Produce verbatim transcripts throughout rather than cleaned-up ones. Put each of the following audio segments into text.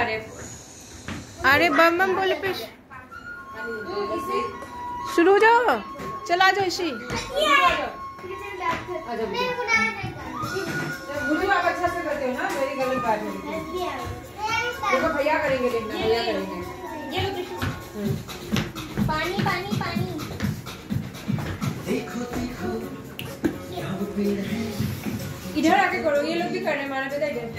रहे हैं। अरे बम बम बोले पे शुरू हो जाओ। चला जाओ इसी। मुझे आप अच्छा से करते हो ना, मेरी गलत बात है। देखो भैया करेंगे, देखना भैया करेंगे। ये लो पानी पानी पानी। देखो देखो इधर आके करो, ये लोग भी कर रहे हैं हमारे पे। इधर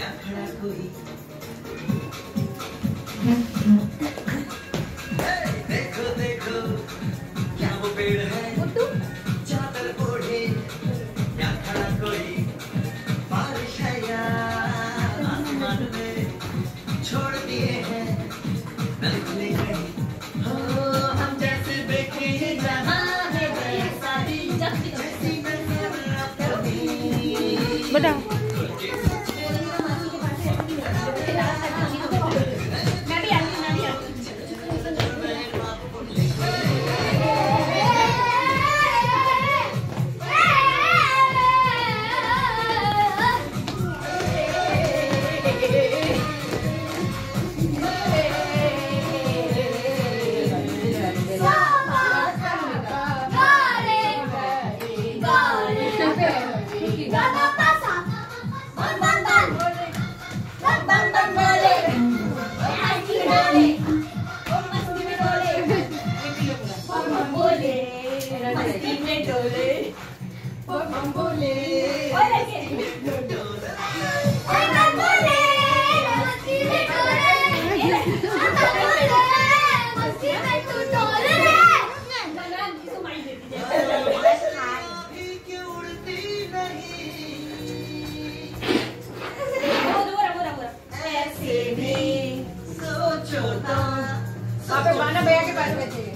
देखो देखो क्या वो पेड़ है, चादर ओढ़े क्या खड़ा कोई, बारिश है या आसमान में छोड़ दिए हैं नगले गए हो, हम जैसे देखे जहाँ है गए सारी जैसी बता गाना भैया के पास बैठे।